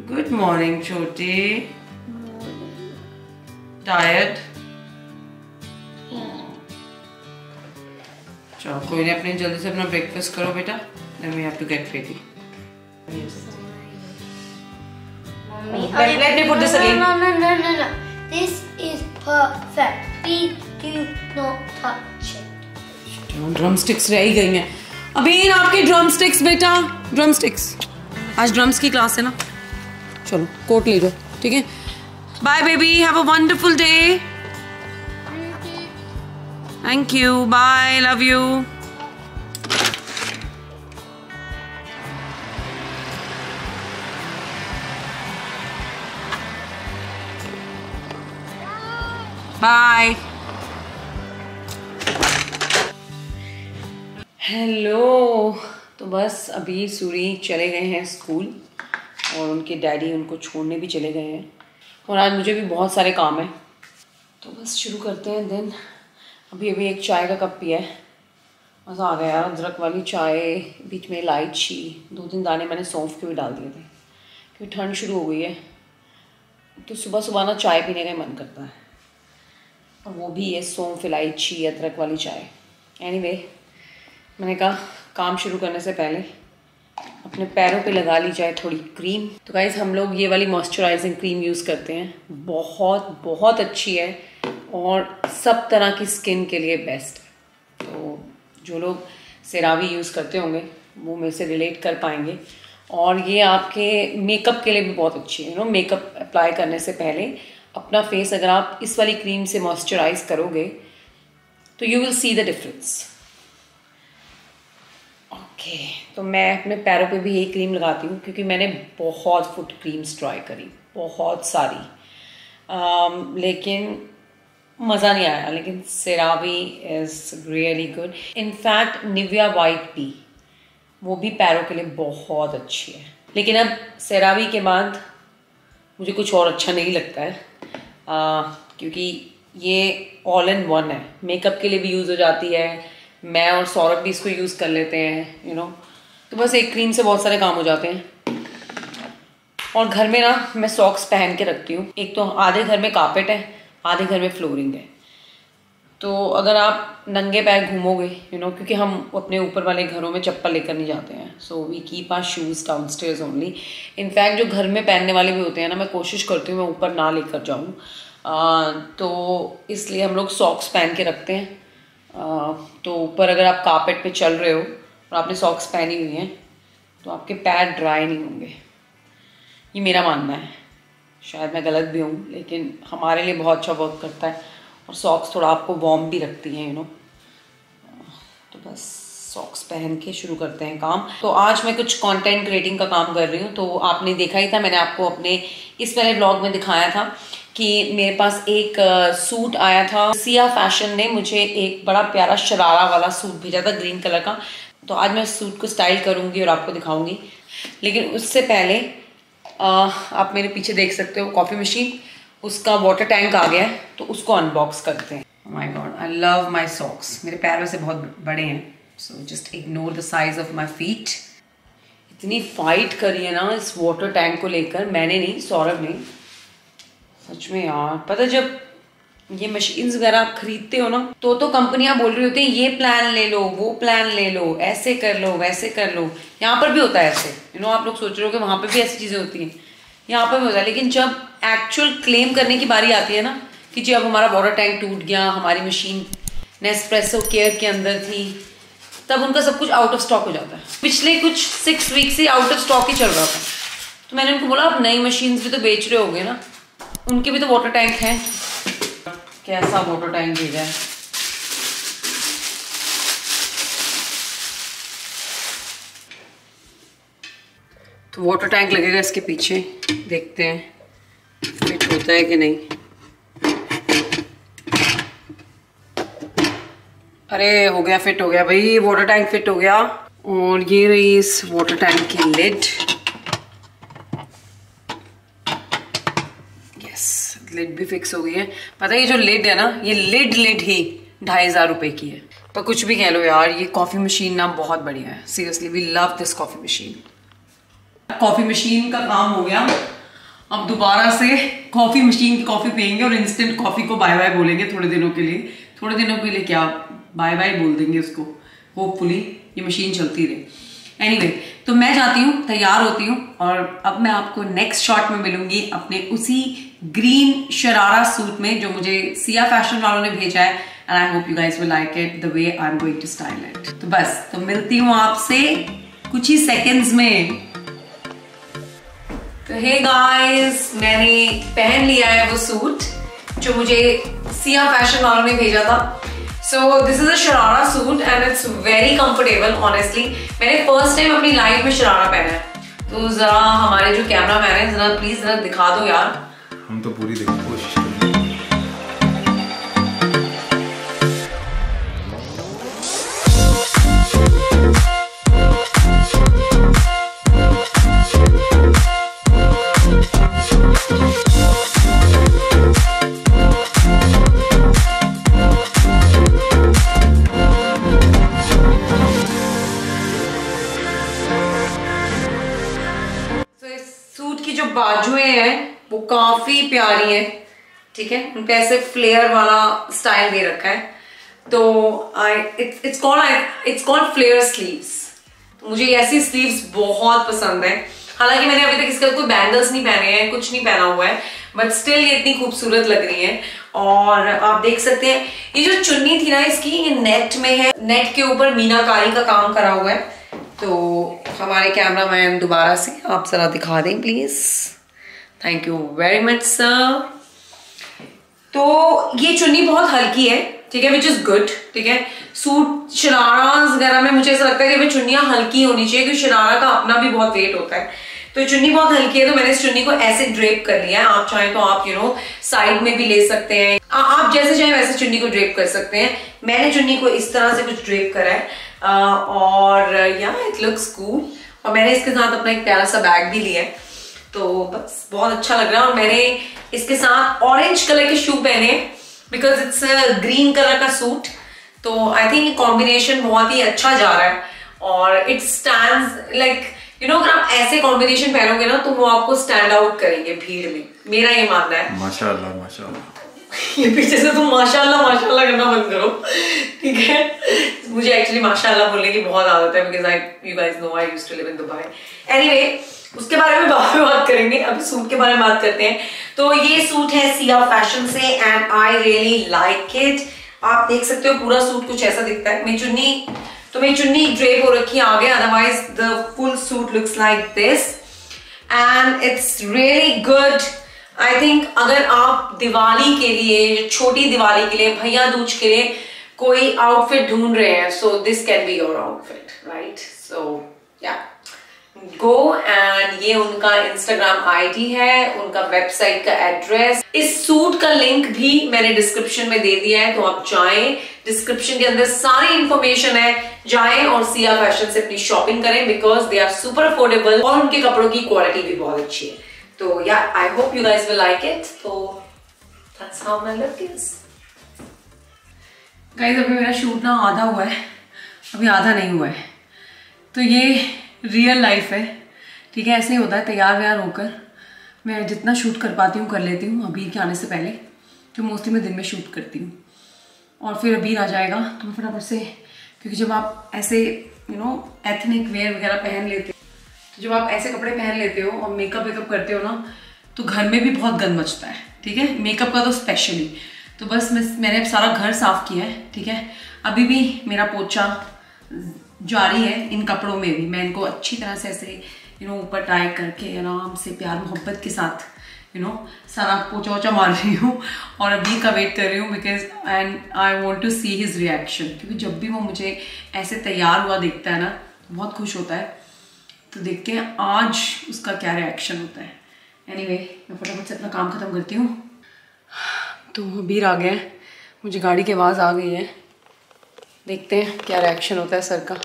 Good morning छोटे। Tired? चलो कोई नहीं, अपने जल्दी से अपना ब्रेकफास्ट करो बेटा, then we have to get ready. Let me put this again. No. This is perfect. Please do not touch it. Drum sticks रह ही गई हैं। अभी आपके ड्रम स्टिक्स बेटा, ड्रम स्टिक्स। आज ड्रम्स की क्लास है ना, चलो कोट ले जाओ, ठीक है। Bye baby, have a wonderful day. Thank you, bye, love you. Bye. Hello. तो बस अभी सूरी चले गए हैं स्कूल और उनके डैडी उनको छोड़ने भी चले गए हैं और आज मुझे भी बहुत सारे काम हैं, तो बस शुरू करते हैं दिन। अभी एक चाय का कप पिया है, मज़ा आ गया यार। अदरक वाली चाय, बीच में इलायची, 2-3 दाने मैंने सौंफ के भी डाल दिए थे क्योंकि ठंड शुरू हो गई है, तो सुबह सुबह ना चाय पीने का ही मन करता है, और वो भी ये सौंफ इलायची अदरक वाली चाय। एनीवे, मैंने कहा काम शुरू करने से पहले अपने पैरों पे लगा ली जाए थोड़ी क्रीम। तो गाइस, हम लोग ये वाली मॉइस्चराइजिंग क्रीम यूज़ करते हैं, बहुत बहुत अच्छी है और सब तरह की स्किन के लिए बेस्ट है। तो जो लोग सेरावी यूज़ करते होंगे वो मेरे से रिलेट कर पाएंगे, और ये आपके मेकअप के लिए भी बहुत अच्छी है। मेकअप अप्लाई करने से पहले अपना फेस अगर आप इस वाली क्रीम से मॉइस्चराइज करोगे तो you will see the difference. Okay, तो मैं अपने पैरों पे भी यही क्रीम लगाती हूँ क्योंकि मैंने बहुत फुट क्रीम्स ट्राई करी, बहुत सारी, लेकिन मज़ा नहीं आया। लेकिन CeraVe is really good. In fact Nivea white भी, वो भी पैरों के लिए बहुत अच्छी है। लेकिन अब सेरावी के बाद मुझे कुछ और अच्छा नहीं लगता है, क्योंकि ये ऑल इन वन है, मेकअप के लिए भी यूज़ हो जाती है, मैं और सौरभ भी इसको यूज़ कर लेते हैं, तो बस एक क्रीम से बहुत सारे काम हो जाते हैं। और घर में ना मैं सॉक्स पहन के रखती हूँ। एक तो आधे घर में कारपेट है, आधे घर में फ्लोरिंग है, तो अगर आप नंगे पैर घूमोगे, क्योंकि हम अपने ऊपर वाले घरों में चप्पल लेकर नहीं जाते हैं, so we keep our shoes downstairs only. In fact जो घर में पहनने वाले भी होते हैं ना, मैं कोशिश करती हूँ मैं ऊपर ना लेकर जाऊँ, तो इसलिए हम लोग सॉक्स पहन के रखते हैं। तो ऊपर अगर आप कारपेट पे चल रहे हो और आपने सॉक्स पहनी हुई हैं तो आपके पैर ड्राई नहीं होंगे, ये मेरा मानना है। शायद मैं गलत भी हूँ, लेकिन हमारे लिए बहुत अच्छा वर्क करता है, और सॉक्स थोड़ा आपको वार्म भी रखती हैं, तो बस सॉक्स पहन के शुरू करते हैं काम। तो आज मैं कुछ कंटेंट क्रिएटिंग का काम कर रही हूँ। तो आपने देखा ही था, मैंने आपको अपने इस पहले ब्लॉग में दिखाया था कि मेरे पास एक सूट आया था। सिया फैशन ने मुझे एक बड़ा प्यारा शरारा वाला सूट भेजा था, ग्रीन कलर का। तो आज मैं उस सूट को स्टाइल करूँगी और आपको दिखाऊँगी। लेकिन उससे पहले आप मेरे पीछे देख सकते हो कॉफ़ी मशीन, उसका वाटर टैंक आ गया है, तो उसको अनबॉक्स करते हैं। My god, I love my socks. मेरे पैर वैसे बहुत बड़े हैं, so just ignore the size of my feet. इतनी फाइट करी है ना इस वाटर टैंक को लेकर, मैंने नहीं, सौरभ ने। सच में यार, पता है जब ये मशीन्स वगैरह आप खरीदते हो ना, तो कंपनियां बोल रही होती हैं ये प्लान ले लो, वो प्लान ले लो, ऐसे कर लो, वैसे कर लो। यहाँ पर भी होता है ऐसे, आप लोग सोच रहे हो कि वहाँ पर भी ऐसी चीज़ें होती हैं, यहाँ पर भी होता है। लेकिन जब एक्चुअल क्लेम करने की बारी आती है ना कि जी अब हमारा वाटर टैंक टूट गया, हमारी मशीन नेस्प्रेसो केयर के अंदर थी, तब उनका सब कुछ आउट ऑफ स्टॉक हो जाता है। पिछले कुछ 6 वीक से आउट ऑफ स्टॉक ही चल रहा था। तो मैंने उनको बोला आप नई मशीन्स भी तो बेच रहे होगे ना, उनके भी तो वाटर टैंक हैं। कैसा वाटर टैंक भेजा है, तो वाटर टैंक लगेगा इसके पीछे, देखते हैं फिट होता है कि नहीं। अरे हो गया, फिट हो गया भाई, वाटर टैंक फिट हो गया। और ये रही इस वाटर टैंक की लिड। यस, लिड भी फिक्स हो गई है। पता है ये जो लिड है ना, ये लिड ही 2500 रुपए की है। पर कुछ भी कह लो यार, ये कॉफी मशीन ना बहुत बढ़िया है। Seriously we love this coffee machine. Coffee machine का काम हो गया। अब दोबारा से कॉफी मशीन की कॉफी पियेंगे और इंस्टेंट कॉफी को बाय बाय बोलेंगे थोड़े दिनों के लिए। थोड़े दिनों के लिए क्या, बाय बाय बोल देंगे उसको। होपफुली ये मशीन चलती रहे। एनीवे, तो मैं जाती हूँ, तैयार होती हूँ और अब मैं आपको नेक्स्ट शॉट में मिलूंगी अपने उसी ग्रीन शरारा सूट में जो मुझे सिया फैशन वालों ने भेजा है। And I hope you guys will like it the way I am going to style it. तो बस, तो मिलती हूँ आपसे कुछ ही सेकेंड्स में। तो हे गाइस, मैंने पहन लिया है वो सूट जो मुझे सिया फैशन वालों ने भेजा था। So this is a sharara suit and it's very comfortable honestly। मैंने फर्स्ट टाइम अपनी लाइफ में शरारा पहना है। तो जरा हमारे जो कैमरा मैन है, जरा प्लीज जरा दिखा दो यार। हम तो पूरी देखने की कोशिश करेंगे। जो बाजुएं हैं वो काफी प्यारी है, ठीक है। उनपे ऐसे फ्लेयर वाला स्टाइल दे रखा है। तो इट्स कॉल्ड फ्लेयर स्लीव्स। तो मुझे ऐसी स्लीव्स बहुत पसंद है। हालांकि मैंने अभी तक इसका कोई बैंगल्स नहीं पहने हैं, कुछ नहीं पहना हुआ है, बट स्टिल ये इतनी खूबसूरत लग रही है। और आप देख सकते हैं ये जो चुन्नी थी ना इसकी, ये नेट में है, नेट के ऊपर मीनाकारी का काम करा हुआ है। तो हमारे कैमरा मैन दोबारा से आप जरा दिखा दें please. Thank you very much sir. तो ये चुन्नी बहुत हल्की है, ठीक है, विच इज गुड, ठीक है। सूट शरारा वगैरह में मुझे ऐसा लगता है कि चुन्नियां हल्की होनी चाहिए, क्योंकि शरारा का अपना भी बहुत वेट होता है। तो चुन्नी बहुत हल्की है, तो मैंने इस चुन्नी को ऐसे ड्रेप कर लिया है। आप चाहें तो आप साइड में भी ले सकते हैं, आप जैसे चाहें वैसे चुन्नी को ड्रेप कर सकते हैं। मैंने चुन्नी को इस तरह से कुछ ड्रेप करा है और या इट लुक्स कूल। और मैंने इसके साथ अपना एक प्यारा सा बैग भी लिया है, तो बस बहुत अच्छा लग रहा है। और मैंने इसके साथ ऑरेंज कलर के शू पहने बिकॉज इट्स ग्रीन कलर का सूट। तो आई थिंक कॉम्बिनेशन बहुत ही अच्छा जा रहा है और इट स्टैंड्स लाइक अगर आप ऐसे कॉम्बिनेशन पहनोगे ना तो वो आपको स्टैंड आउट करेंगे भीड़ में, मेरा ये मानना है। माशाल्लाह माशाल्लाह। ये पीछे से तुम माशाल्लाह माशाल्लाह करना बंद करो, ठीक है। मुझे एक्चुअली माशाल्लाह बोलने की बहुत आदत है because you guys know I used to live in Dubai. Anyway, उसके बारे में बाद में बात करेंगे, अभी सूट के बारे में बात करते हैं। तो ये सूट है सिया फैशन से and I really like it. आप देख सकते हो पूरा सूट कुछ ऐसा दिखता है। मेरी चुन्नी ड्रेप हो रखी है आगे, otherwise the full suit looks like this and it's really good. I think अगर आप दिवाली के लिए, छोटी दिवाली के लिए, भैया दूज के लिए कोई आउटफिट ढूंढ रहे हैं, so this can be your outfit, right. So yeah go and ये उनका इंस्टाग्राम आईडी है, उनका वेबसाइट का एड्रेस, इस सूट का लिंक भी मैंने डिस्क्रिप्शन में दे दिया है। तो आप जाएं, डिस्क्रिप्शन के अंदर सारी इंफॉर्मेशन है, जाएं और सिया फैशन से अपनी शॉपिंग करें because they are super affordable और उनके कपड़ों की क्वालिटी भी बहुत अच्छी है। तो yeah I hope you guys will like it. तो that's how my look is. Guys अभी मेरा शूट ना आधा हुआ है, अभी आधा नहीं हुआ है। तो ये रियल लाइफ है, ठीक है। ऐसे ही होता है, तैयार व्यार होकर मैं जितना शूट कर पाती हूँ कर लेती हूँ। अबीर के आने से पहले जो मोस्टली मैं दिन में शूट करती हूँ और फिर अबीर आ जाएगा तो मैं फटाफट से, क्योंकि जब आप ऐसे एथनिक वेयर वगैरह पहन लेते हो, तो जब आप ऐसे कपड़े पहन लेते हो और मेकअप वेकअप करते हो ना, तो घर में भी बहुत गंद मचता है, ठीक है, मेकअप का तो स्पेशली। तो बस मैंने अब सारा घर साफ किया है, ठीक है। अभी भी मेरा पोछा जारी है इन कपड़ों में भी। मैं इनको अच्छी तरह से ऐसे ऊपर टाई करके आराम से प्यार मोहब्बत के साथ सारा पोछा वोछा मार रही हूँ और अभी का वेट कर रही हूँ because and I want to see his reaction. क्योंकि जब भी वो मुझे ऐसे तैयार हुआ देखता है ना तो बहुत खुश होता है। तो देखते हैं आज उसका क्या रिएक्शन होता है। एनीवे, मैं फटाफट से अपना काम खत्म करती हूँ। तो अबीर आ गया है, मुझे गाड़ी की आवाज़ आ गई है, देखते हैं क्या रिएक्शन होता है सर का।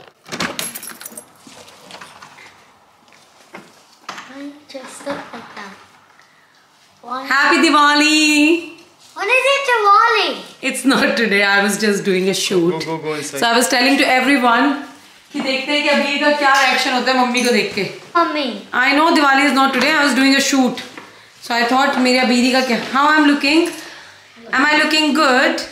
Happy Diwali! When is it Diwali? It's not today. I was just doing a shoot. Go inside. So I was telling to everyone कि देखते हैं कि अभी का क्या रिएक्शन होता है मम्मी को देख के। Mummy. I know Diwali is not today. I was doing a shoot. So I thought मेरी अबीरी का क्या, how I'm looking? Am I looking good?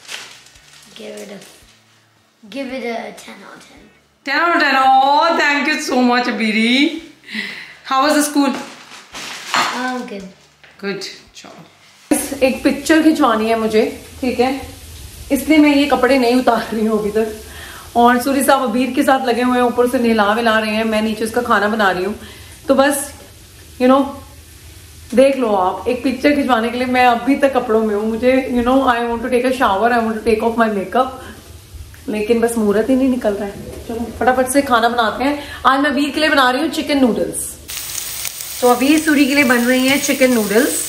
Give it a 10 out of 10. 10 out of 10. Oh, thank you so much, Abiri. How was the school? Good. Good. चलो, एक picture खिंचवानी है मुझे, ठीक है, इसलिए मैं ये कपड़े नहीं उतार रही हूँ अभी तक। और सूरी साहब अबीर के साथ लगे हुए हैं, ऊपर से नहला विला रहे हैं, मैं नीचे उसका खाना बना रही हूँ। तो बस यू नो देख लो आप, एक पिक्चर खिंचवाने के लिए मैं अभी तक कपड़ों में हूँ। मुझे you know I want to take a shower, I want to take off my makeup, लेकिन बस मुहूर्त ही नहीं निकल रहा है। चलो फटाफट से खाना बनाते हैं। आज मैं अबीर के लिए बना रही हूँ चिकन नूडल्स। तो अबीर सूरी के लिए बन रही हैं चिकन नूडल्स,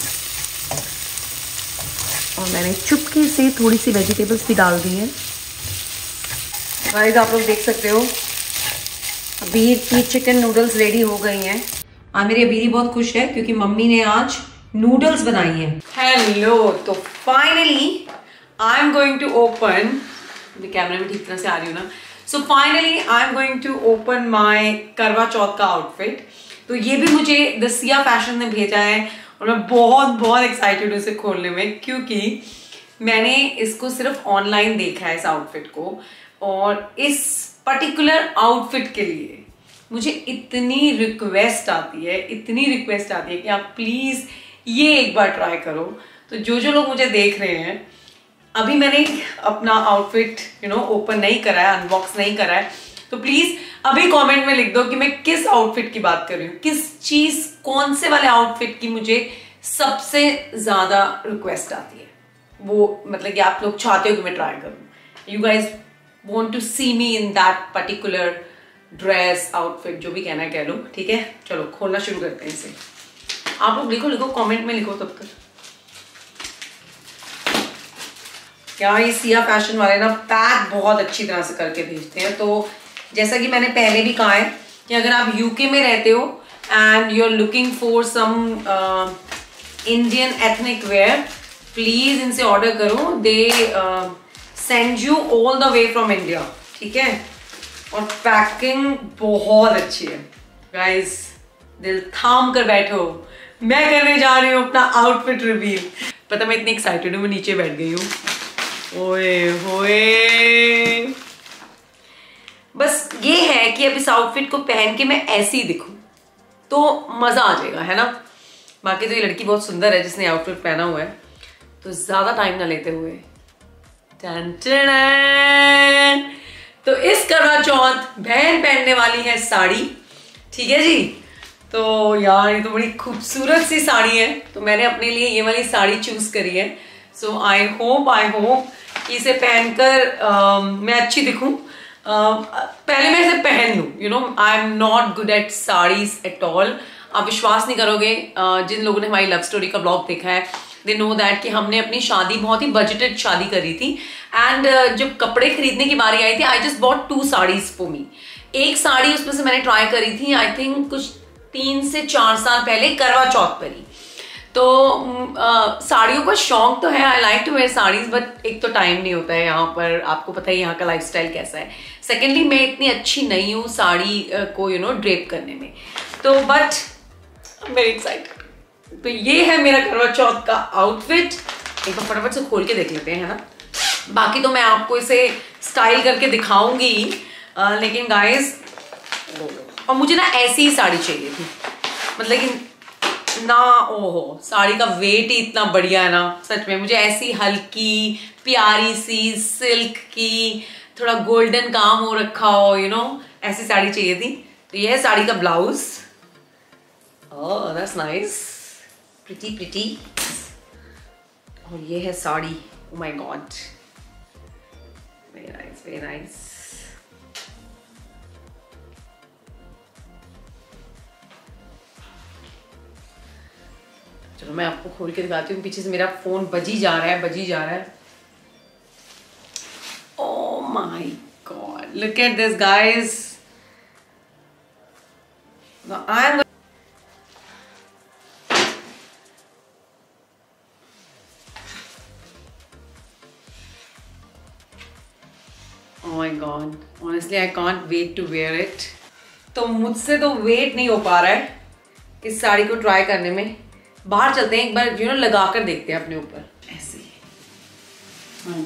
और मैंने चुपके से थोड़ी सी वेजिटेबल्स भी डाल दी हैं। गाइस आप लोग देख सकते हो अबीर की चिकन नूडल्स रेडी हो गई हैं। आज मेरी अबीरी बहुत खुश है क्योंकि मम्मी ने आज नूडल्स बनाई हैं। हेलो, तो finally I am going to open, कैमरे में ठीक तरह से आ रही हूँ ना, so finally I am going to open my Karva Chauth का आउटफिट। तो ये भी मुझे द सिया फैशन ने भेजा है और मैं बहुत बहुत एक्साइटेड हूँ इसे खोलने में, क्योंकि मैंने इसको सिर्फ ऑनलाइन देखा है इस आउटफिट को, और इस पर्टिकुलर आउटफिट के लिए मुझे इतनी रिक्वेस्ट आती है कि आप प्लीज ये एक बार ट्राई करो। तो जो जो लोग मुझे देख रहे हैं, अभी मैंने अपना आउटफिट ओपन नहीं करा है, अनबॉक्स नहीं करा है, तो प्लीज अभी कमेंट में लिख दो कि मैं किस आउटफिट की बात कर रही हूँ, किस चीज, कौन से वाले आउटफिट की मुझे सबसे ज्यादा रिक्वेस्ट आती है। वो मतलब कि आप लोग चाहते हो कि मैं ट्राई करूँ, you guys want to see me in that particular dress, outfit, जो भी कहना है कह लो, ठीक है। चलो खोलना शुरू करते हैं इसे। आप लोग लिखो कमेंट में लिखो तब तक। यार ये सिया फैशन वाले ना पैक बहुत अच्छी तरह से करके भेजते हैं। तो जैसा कि मैंने पहले भी कहा है कि अगर आप यूके में रहते हो and you are looking for some Indian ethnic wear, please इनसे ऑर्डर करो। They send you all the way from India, ठीक है। और पैकिंग बहुत अच्छी है गाइस, दिल थाम कर बैठो, मैं करने जा रही हूँ अपना आउटफिट रिवील। पता मैं इतनी एक्साइटेड हूँ, मैं नीचे बैठ गई हूँ। ओए होए, बस ये है कि अब इस आउटफिट को पहन के मैं ऐसी दिखूं तो मजा आ जाएगा, है ना। बाकी तो ये लड़की बहुत सुंदर है जिसने आउटफिट पहना हुआ है। तो ज्यादा टाइम ना लेते हुए टन टन, तो इस करवा चौथ बहन पहनने वाली है साड़ी, ठीक है जी। तो यार ये तो बड़ी खूबसूरत सी साड़ी है, तो मैंने अपने लिए ये वाली साड़ी चूज करी है। सो आई होप कि इसे पहनकर मैं अच्छी दिखूं। पहले मैं इसे पहन लूं, I am not good at saris at all. आप विश्वास नहीं करोगे, जिन लोगों ने हमारी लव स्टोरी का ब्लॉग देखा है दे नो दैट कि हमने अपनी शादी बहुत ही बजटेड शादी करी थी। एंड जब कपड़े खरीदने की बारी आई थी, I just bought 2 saris for me. एक साड़ी उसमें से मैंने ट्राई करी थी, आई थिंक कुछ 3 से 4 साल पहले करवा चौथ पर ही। तो साड़ियों का शौक तो है, I like to wear saris, but एक तो टाइम नहीं होता है यहाँ पर, आपको पता है यहाँ का लाइफस्टाइल कैसा है। सेकेंडली मैं इतनी अच्छी नहीं हूँ साड़ी को ड्रेप करने में। तो बट वेरी एक्साइटेड। तो ये है मेरा करवा चौथ का आउटफिट। एक बार फटाफट से खोल के देख लेते हैं, है ना। बाकी तो मैं आपको इसे स्टाइल करके दिखाऊंगी, लेकिन गाइस, और मुझे ना ऐसी ही साड़ी चाहिए थी, मतलब कि ना, ओहो साड़ी का वेट ही इतना बढ़िया है ना, सच में। मुझे ऐसी हल्की प्यारी सी सिल्क की, थोड़ा गोल्डन काम हो रखा हो, ऐसी साड़ी चाहिए थी। तो ये है साड़ी का blouse. Oh that's nice, pretty pretty. और ये है sari, oh my god, very nice very nice. चलो मैं आपको खोल के दिखाती हूँ। पीछे से मेरा फोन बजी जा रहा है। Oh my god, look at this guys. I am oh my god, honestly I can't wait to wear it। तो मुझसे तो वेट नहीं हो पा रहा है इस साड़ी को ट्राई करने में, बाहर चलते हैं एक बार, यू नो, लगा कर देखते हैं अपने ऊपर ऐसे ही।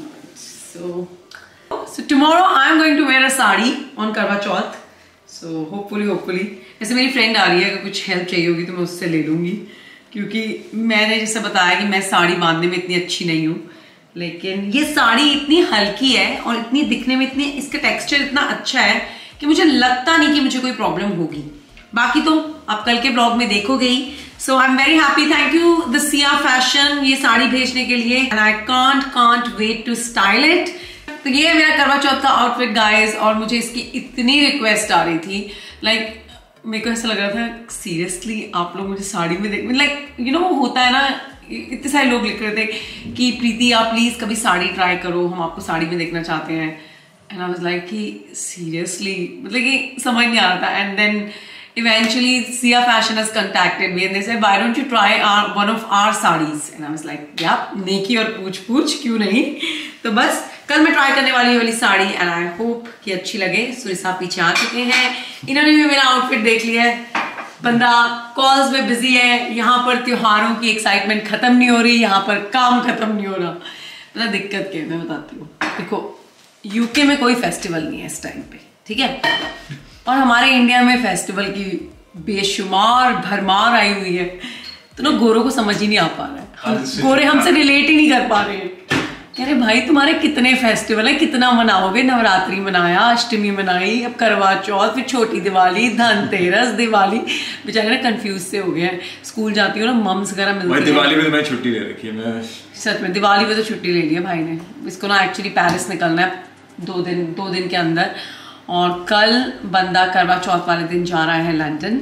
So tomorrow I am going to wear a sari on करवा चौथ। So hopefully जैसे मेरी फ्रेंड आ रही है, अगर कुछ हेल्प चाहिए होगी तो मैं उससे ले लूँगी, क्योंकि मैंने जैसे बताया कि मैं साड़ी बांधने में इतनी अच्छी नहीं हूँ, लेकिन ये साड़ी इतनी हल्की है और इतनी दिखने में इतनी, इसका टेक्सचर इतना अच्छा है कि मुझे लगता नहीं कि मुझे कोई प्रॉब्लम होगी। बाकी तो आप कल के ब्लॉग में देखोगे ही। So I am very happy, thank you the Sia fashion ये साड़ी भेजने के लिए, and I can't wait to style it. तो ये है मेरा करवा चौथ का आउटफिट गाइज, और मुझे इसकी इतनी रिक्वेस्ट आ रही थी, लाइक मेरे को ऐसा लग रहा था सीरियसली आप लोग मुझे साड़ी में देख, लाइक यू नो होता है ना, इतने सारे लोग लिख रहे थे कि प्रीति आप प्लीज कभी साड़ी ट्राई करो, हम आपको साड़ी में देखना चाहते हैं। एंड आई वाज लाइक कि सीरियसली, मतलब कि समझ नहीं आ रहा था। And then eventually Sia Fashion has contacted me and they said why don't you try one of our sarees, and I was like yeah, नेकी और पूछ क्यों नहीं। तो बस कल मैं ट्राई करने वाली वाली साड़ी, एंड आई होप कि अच्छी लगे। सूर्य साहब पीछे आ चुके हैं, इन्होंने भी मेरा आउटफिट देख लिया है। बंदा कॉल्स में बिजी है, यहाँ पर त्योहारों की एक्साइटमेंट खत्म नहीं हो रही, यहाँ पर काम खत्म नहीं हो रहा। मतलब दिक्कत क्या है मैं बताती हूँ। देखो यूके में कोई फेस्टिवल नहीं है इस टाइम पे, ठीक है, और हमारे इंडिया में फेस्टिवल की बेशुमार भरमार आई हुई है, तो ना गोरों को समझ ही नहीं आ पा रहा है। गोरे हमसे रिलेट ही नहीं कर पा रहे हैं। कह रहे भाई तुम्हारे कितने फेस्टिवल है, कितना मनाओगे? नवरात्रि मनाया, अष्टमी मनाई, अब करवा चौथ, फिर छोटी दिवाली, धनतेरस, दिवाली। बेचारे ना कंफ्यूज से हो गए हैं। स्कूल जाती हूँ ना, मम्स वगैरह मिलती है। दिवाली में तो मैं छुट्टी ले रखी है। मैं सच में दिवाली में तो छुट्टी ले ली है भाई ने। इसको ना एक्चुअली पेरिस निकलना है 2 दिन के अंदर, और कल बंदा करवा चौथ वाले दिन जा रहा है लंदन।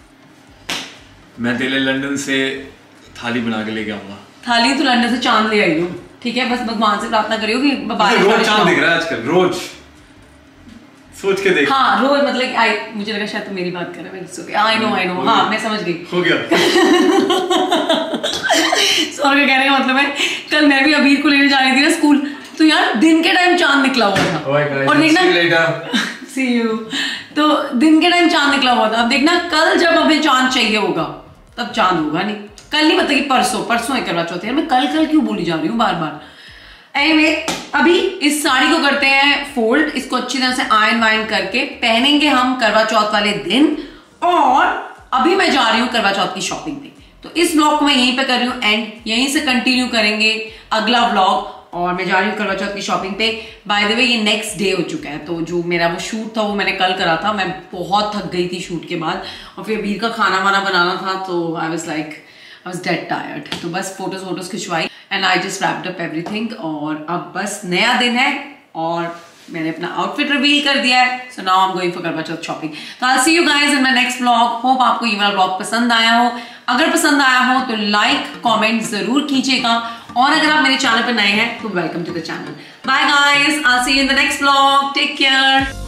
मैं तेरे लिए लंदन से थाली बना के लेके आऊंगा। थाली तो लंदन से चांद ले आई हूँ, ठीक है, बस भगवान से प्रार्थना करियो कि रोज चांद दिख रहा है आजकल, रोज सोच के देख। हाँ रोज, मतलब मुझे लगा शायद तुम मेरी बात कर रहे हो। आई नो हाँ मैं समझ गई, हो गया। सॉरी, कहने का मतलब है कल मैं भी अबीर को लेने जा रही थी ना स्कूल, तो यार दिन के टाइम चांद निकला हुआ था। और देखना सी यू, तो दिन के टाइम चांद निकला हुआ था। अब देखना कल जब हमें चांद चाहिए होगा तब चांद होगा नहीं। कल नहीं पता कि परसों है करवा चौथ। यार मैं कल क्यों बोली जा रही हूँ बार बार। एनीवे अभी इस साड़ी को करते हैं फोल्ड, इसको अच्छी तरह से आयरन वायरन करके पहनेंगे हम करवा चौथ वाले दिन। और अभी मैं जा रही हूँ करवा चौथ की शॉपिंग पे, तो इस ब्लॉग को मैं यहीं पे कर रही हूँ एंड, यहीं से कंटिन्यू करेंगे अगला ब्लॉग। और मैं जा रही हूँ करवा चौथ की शॉपिंग पे। बाय द वे ये नेक्स्ट डे हो चुका है, तो जो मेरा वो शूट था वो मैंने कल करा था। मैं बहुत थक गई थी शूट के बाद, और फिर अबीर का खाना वाना बनाना था, तो आई वाज डेड टायर्ड। तो बस फोटोज खिंचवाई and I just wrapped up everything. और अब बस नया दिन है और मैंने अपना आउटफिट रिवील कर दिया है। So now I am going for Karva Chauth shopping. तो I see you guys in my next vlog. Hope आपको ये वाला व्लॉग पसंद आया हो। अगर पसंद आया हो तो लाइक कमेंट जरूर कीजिएगा, और अगर आप मेरे चैनल पर नए हैं तो welcome to the channel. Bye guys, I see you in the next vlog. Take care.